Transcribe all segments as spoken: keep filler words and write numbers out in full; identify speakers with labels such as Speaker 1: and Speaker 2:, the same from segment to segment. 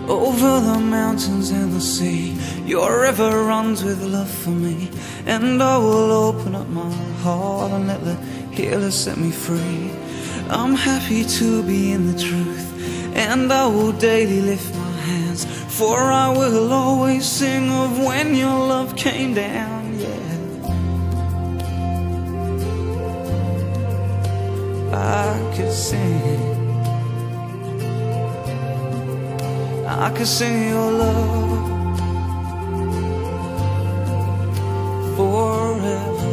Speaker 1: Over the mountains and the sea, your river runs with love for me. And I will open up my heart and let the healer set me free. I'm happy to be in the truth, and I will daily lift my hands, for I will always sing of when your love came down, yeah. I could sing, I could sing your love forever.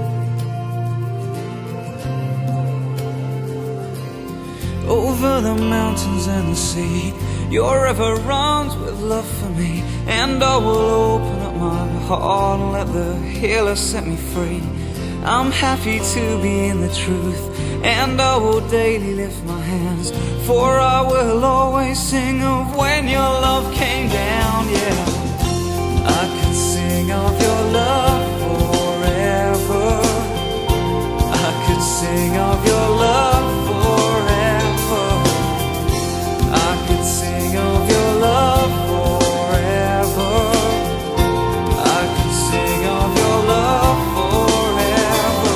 Speaker 1: Over the mountains and the sea, your river runs with love for me. And I will open up my heart and let the healer set me free. I'm happy to be in the truth, and I will daily lift my hands, for I will always sing of when your love came down, yeah. I could sing of your love forever. I could sing of your love forever. I could sing of your love forever. I could sing of your love forever.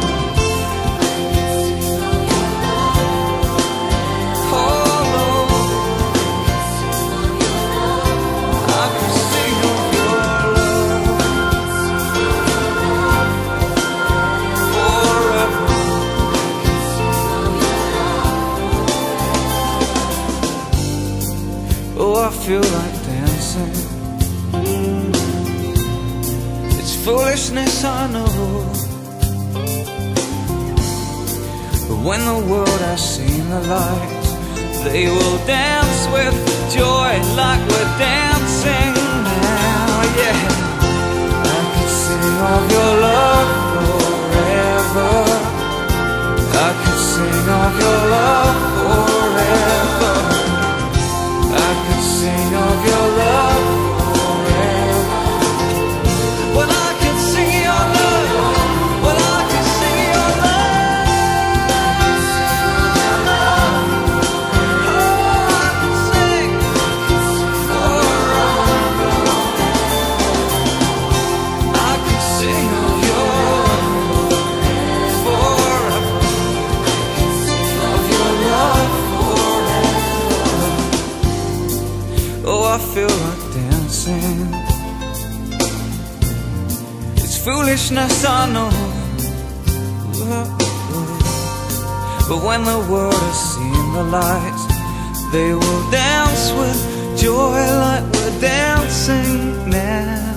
Speaker 1: Oh Lord, I could sing of your love forever. Oh, I feel like dancing. It's foolishness, I know, but when the world has seen the light, they will dance with joy like we're dancing now, yeah. I could sing of your love forever. I could sing of your love forever. I could sing of your love forever. Well, I could sing your love. Well, I could sing your love. Oh, I could sing forever. I could sing of your love forever. Of your love forever. Oh, I feel like dancing. It's foolishness, I know, but when the world has seen the light, they will dance with joy like we're dancing now.